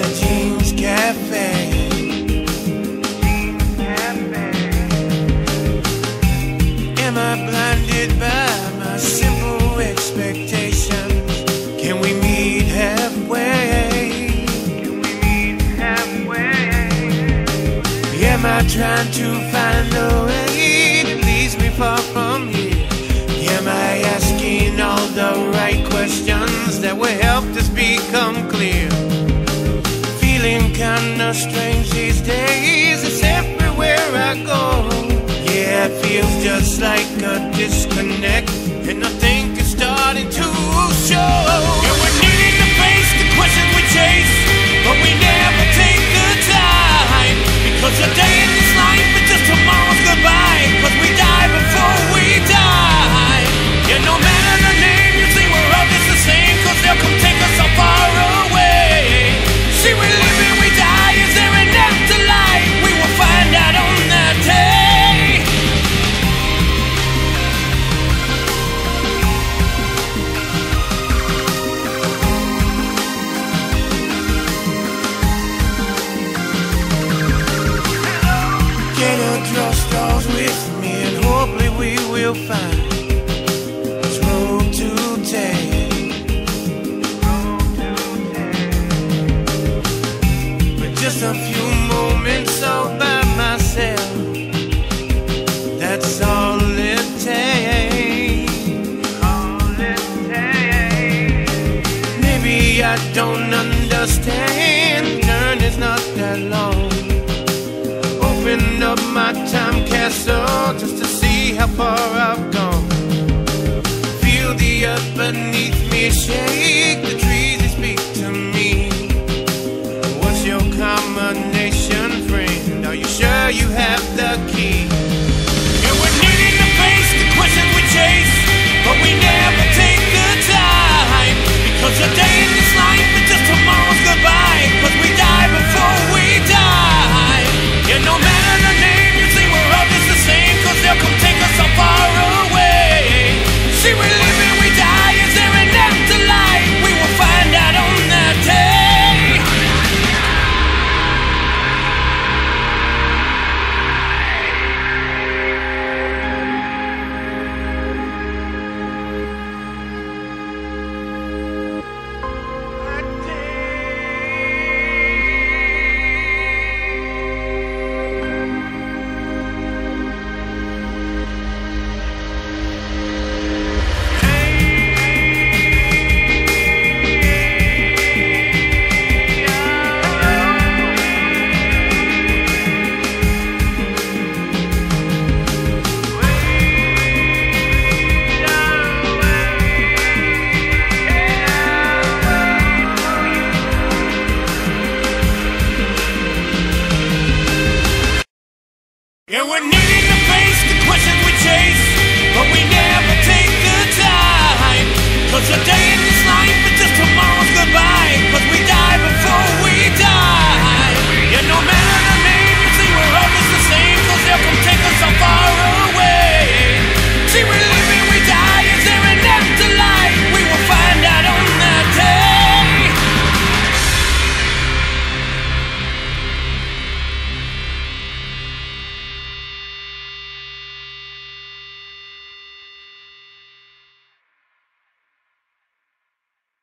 Jeans Cafe. Am I blinded by my simple expectations? Can we meet halfway? Am I trying to find a way that leads me far from here? Am I asking all the right questions that will help us become clear? Feeling kinda strange these days, it's everywhere I go. Yeah, it feels just like a disconnect, and I think it's starting to show. And we're needing to face the questions we chase, but we never take the time. Because a day in this life is just tomorrow's goodbye. Cause we die before we die. And no matter the name, you say we're all just the same. Cause they'll come take us so far away. See, we live and we die. Is there an afterlife? We will find out on that day. Get a drugstores with me and hopefully we will find this road to take. With just a few moments all by myself, that's all it takes. Maybe I don't understand, journey's not that long. Open up my time capsule just to see how far I've gone. Feel the earth beneath me shake, the trees they speak to me. What's your combination, friend? Are you sure you have the key?